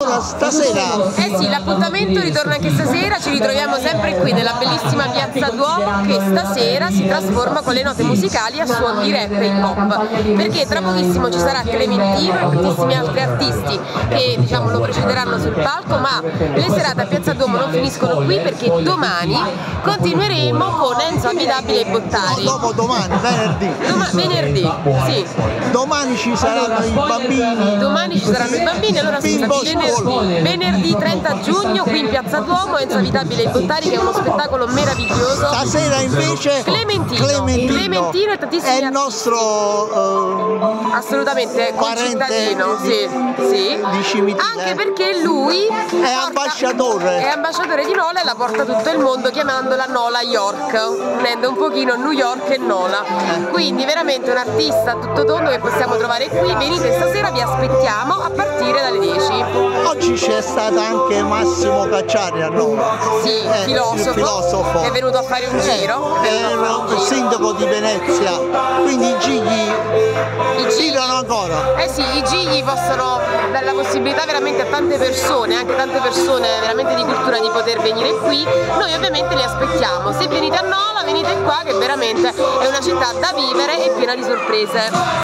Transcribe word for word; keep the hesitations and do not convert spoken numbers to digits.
allora stasera? Eh sì, l'appuntamento ritorna anche stasera, ci ritroviamo sempre qui nella bellissima Piazza Duomo che stasera si trasforma con le note musicali a suon di rap e hip hop, perché tra pochissimo ci sarà Clementino e moltissimi altri artisti che diciamo lo precederanno sul palco, ma le serate a Piazza Duomo non finiscono qui perché domani continueremo con Enzo Abidabile e Bottari. No, dopo domani, venerdì. Doma venerdì, sì. Domani ci saranno i bambini. Domani ci saranno i bambini, allora sì, venerdì, venerdì trenta giugno qui in Piazza Duomo, Enzo Abidabile e Bottari, che è uno spettacolo meraviglioso. Stasera invece Clementino, Clementino, Clementino e tantissimi è il nostro uh, assolutamente concittadino, sì, sì. Di Cimitile. Anche perché lui è porta, ambasciatore. È ambasciatore di Nola e la porta a tutto il mondo chiamandola Nola York, unendo un pochino New York e Nola. Quindi veramente un artista a tutto tondo che possiamo trovare qui. Venite stasera, vi aspettiamo a partire dalle dieci. Oggi c'è stato anche Massimo Cacciari a Roma. Sì, eh, filosofo, filosofo, che è venuto a fare un giro. È il sindaco di Venezia, quindi i gigli girano ancora. Eh sì, i gigli possono dare la possibilità veramente a tante persone, anche tante persone veramente di cultura, di poter venire qui. Noi ovviamente li aspettiamo. Se venite a Nola, venite qua che veramente è una città da vivere e piena di sorprese.